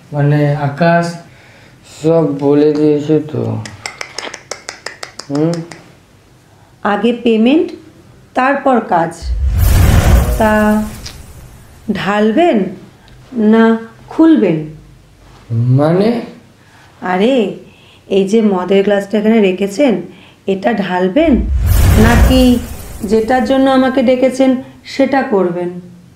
মানে আকাশ সব বলে দিয়েছে তো। আগে পেমেন্ট তারপর কাজ। তা ঢালবেন না খুলবেন? মানে? আরে এই যে মদের গ্লাসটা এখানে রেখেছেন, এটা ঢালবেন নাকি যেটার জন্য আমাকে ডেকেছেন সেটা করবেন?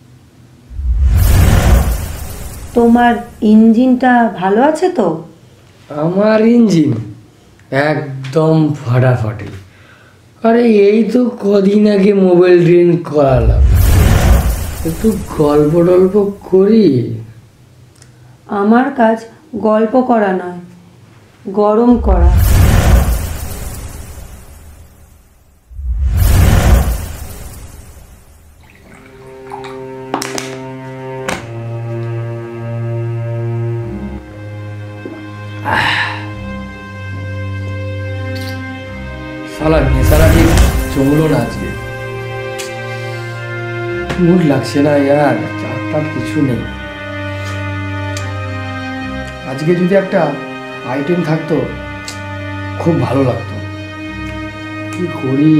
তোমার ইঞ্জিনটা ভালো আছে তো? আমার ইঞ্জিন একদম ফাটাফাটি। আরে এই তো কদিন আগে মোবাইল ড্রেন করালাম, একটু গল্প টল্প করি। আমার কাজ গল্প করা নয়, গরম করা। সালা নেশারা ঠিক জমলো না আজকে, মুড লাগছে না ইয়ার, চারটার কিছু নেই। আজকে যদি একটা আইটেম থাকতো খুব ভালো লাগতো। কি করি?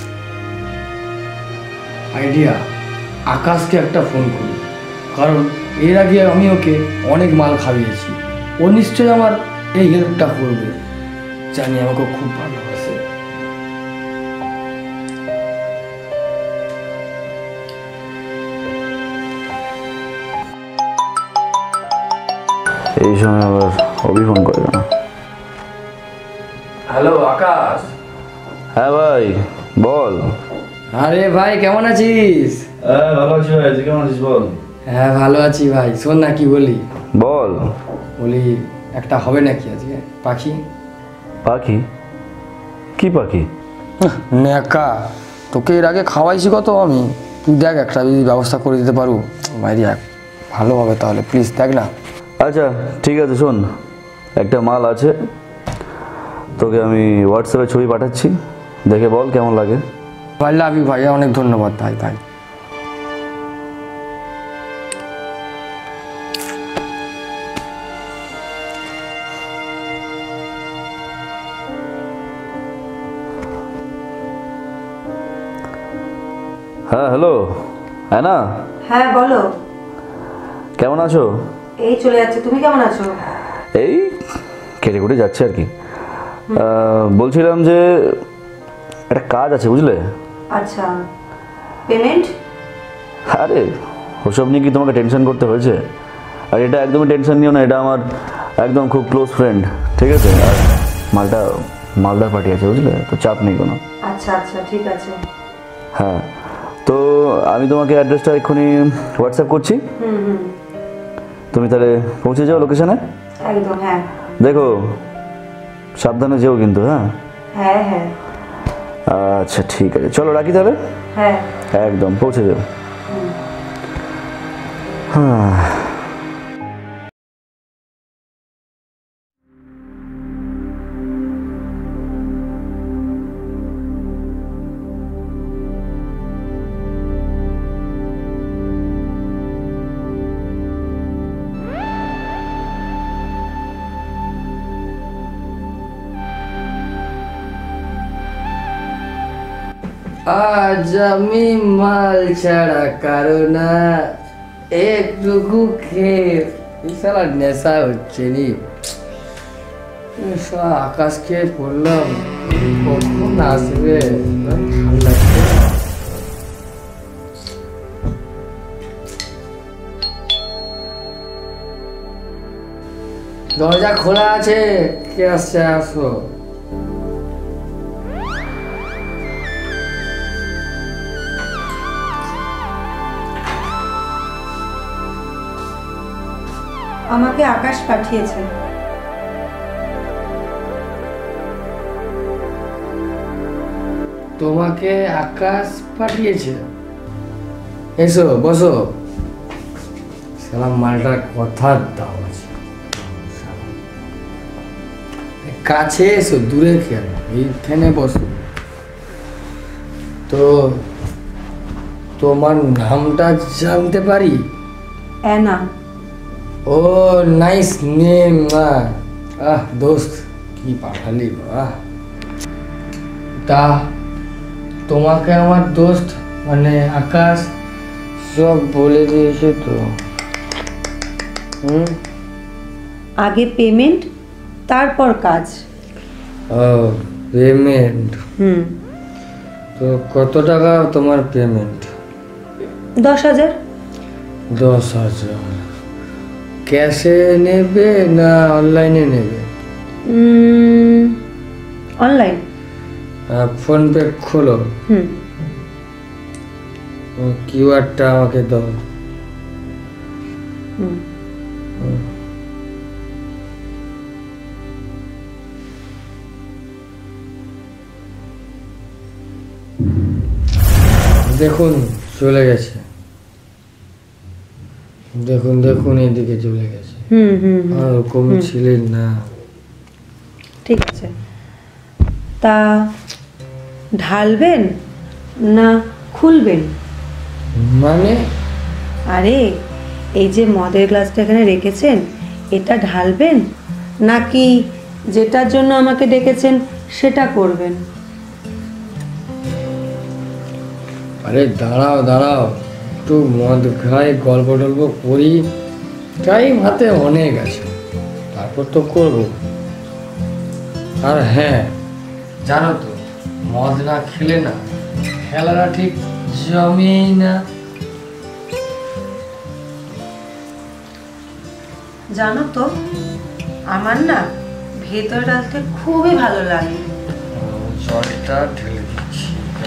আইডিয়া, আকাশকে একটা ফোন করি, কারণ এর আগে আমি ওকে অনেক মাল খাইয়েছি। ও নিশ্চয়ই আমার এই হেল্পটা করবে, জানি আমাকে খুব ভালোবাসে। এই সময় আবার অভি ফোন করে না। হ্যালো আকাশ। হ্যাঁ ভাই বল। আরে ভাই কেমন আছিস? হ্যাঁ ভালো আছি ভাই, তুই কেমন আছিস বল। হ্যাঁ ভালো আছি ভাই। শোন না কি বলি। বল। বলি একটা হবে নাকি আজকে পাখি? পাখি? কি পাখি? নেকা, তোকে এর আগে খাওয়াইছি কত আমি। তুই দেখ একটা যদি ব্যবস্থা করে দিতে পারো ভাই, ভালো হবে তাহলে, প্লিজ দেখ না। আচ্ছা ঠিক আছে, শোন একটা মাল আছে, তোকে আমি হোয়াটসঅ্যাপে ছবি পাঠাচ্ছি, দেখে বল কেমন লাগে। ভাই লাভ ইউ ভাই, অনেক ধন্যবাদ ভাই। ভাই হ্যাঁ হ্যালো, হ্যাঁ না? হ্যাঁ বলো। কেমন আছো? এই চলে যাচ্ছে, তুমি কেমন আছো? এই কেটে কুটে যাচ্ছে আর কি। বলছিলাম যে একটা কাজ আছে বুঝলে। আচ্ছা, পেমেন্ট? আরে ওসব নিয়ে কি তোমাকে টেনশন করতে হয়েছে? আর এটা একদমই টেনশন নিও না, এটা আমার একদম খুব ক্লোজ ফ্রেন্ড, ঠিক আছে? আর মালটা মালদার পার্টি আছে বুঝলে, তো চাপ নেই কোনো। আচ্ছা আচ্ছা ঠিক আছে। হ্যাঁ তো আমি তোমাকে অ্যাড্রেসটা এক্ষুনি হোয়াটসঅ্যাপ করছি, তুমি তাহলে পৌঁছে যাও লোকেশনে। একদম হ্যাঁ। দেখো সাবধানে যেও কিন্তু। হ্যাঁ হ্যাঁ হ্যাঁ আচ্ছা ঠিক আছে, চলো রাখি তাহলে। হ্যাঁ একদম পৌঁছে যাও। হ্যাঁ আজ আমি মাল ছাড়া কারো না, একটুকু খেয়ে সালা নেশা হচ্ছে নি। আকাশ খেয়ে পড়লাম, কখন আসবে? ঠান্ডা দরজা খোলা আছে, কে আসছে আসো। আমাকে আকাশ পাঠিয়েছে। তোমাকে আকাশ পাঠিয়েছে? এসো বসো। সালাম, মালটার কথার দাও আছে। কাছে এসো, দূরে খেয়াল, এইখানে বসো। তো তোমার নামটা জানতে পারি? অ্যানা। ও নাইস নেম। দোস্ত কি পাঠালি বাহ। তা তোমাকে আমার দোস্ত মানে আকাশ সব বলে দিয়েছে তো? আগে পেমেন্ট, তারপর কাজ। ও পেমেন্ট। তো কত টাকা তোমার পেমেন্ট? 10,000। 10,000 ক্যাশে নেবে না অনলাইনে নেবে? অনলাইন। ফোনপে খোলো, কিউআরটা আমাকে দাও। দেখুন চলে গেছে, দেখুন দেখুন এদিকে চলে গেছে। আর ওরকম ছিলেন না। ঠিক আছে, তা ঢালবেন না খুলবেন? মানে? আরে এই যে মদের গ্লাসটা এখানে রেখেছেন, এটা ঢালবেন নাকি যেটার জন্য আমাকে ডেকেছেন সেটা করবেন? আরে দাঁড়াও দাঁড়াও, একটু মদ খাই, গল্প টল্প করি, টাইম হাতে অনেক আছে, তারপর তো করবো। আর হ্যাঁ জানো তো, মদ না খেলে না খেলাটা ঠিক জমেই না। জানো তো, আমার না ভেতর রাখতে খুবই ভালো লাগে। জলটা ঢেলে দিচ্ছি।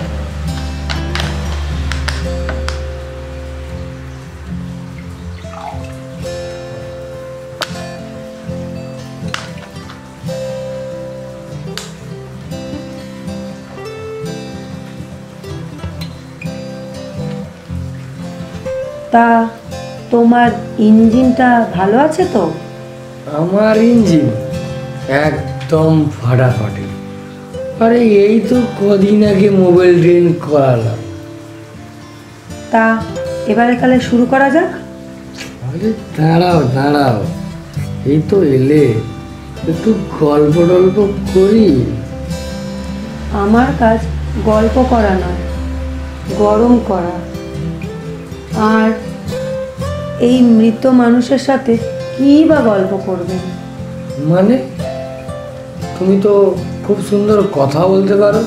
তা তোমার ইঞ্জিনটা ভালো আছে তো? আমার ইঞ্জিন একদম ফাটাফাটি। আরে এই তো কদিন আগে মোবাইল ড্রেন করালাম। তা এবারে তাহলে শুরু করা যাক। আরে দাঁড়াও দাঁড়াও, এই তো এলে, একটু গল্প টল্প করি। আমার কাজ গল্প করা নয়, গরম করা। আর এই মৃত মানুষের সাথে কী বা গল্প করবেন? মানে তুমি তো খুব সুন্দর কথা বলতে পারো।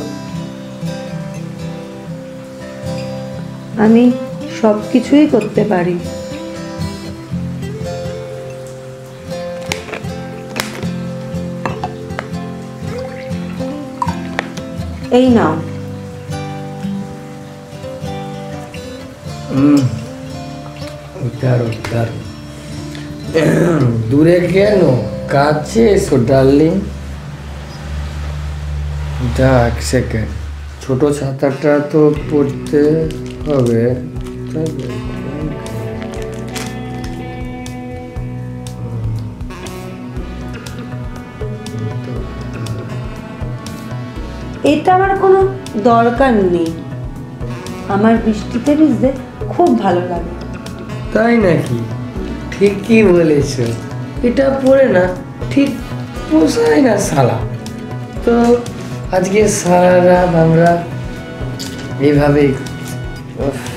আমি সব কিছুই করতে পারি। এই নাও। উদ্ধার উদ্ধার। দূরে কেন, কাছে এসো ডার্লিং। এক সেকেন্ড, ছোট ছাতাটা তো পড়তে হবে। এটা আমার কোনো দরকার নেই, আমার বৃষ্টিতে ভিজতে খুব ভালো লাগে। তাই নাকি? ঠিকই বলেছ, এটা পরে না ঠিক পোষায় না শালা। তো আজকে সারা রাত আমরা এইভাবেই